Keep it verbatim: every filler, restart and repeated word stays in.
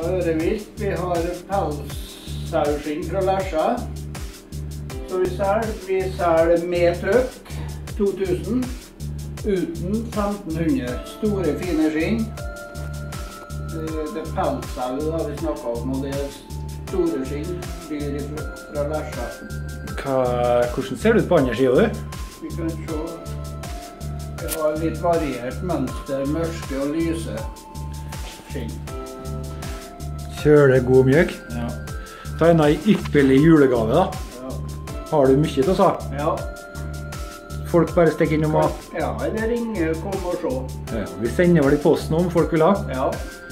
ørevilt. Vi har pelssauskinn fra Lesja. Så vi selger, vi selger med trøkk to tusen, uten femten hundre. Store, fine skinn. Det, det er pelssau da vi snakker om, og det er store skinn, dyr fra, fra Lesja. Hva, hvordan ser det ut på andre siden, du? Vi kan se, vi har litt variert mønster, mørke og lyse skinn. Kjøle god mjøk. Ja. Ta en ypperlig julegave da. Ja. Har du mye til å si? Ja. Folk bare stikker innom og... Ja, eller ringer, kom og se. Ja, vi sender vel i posten om folk vil ha. Ja.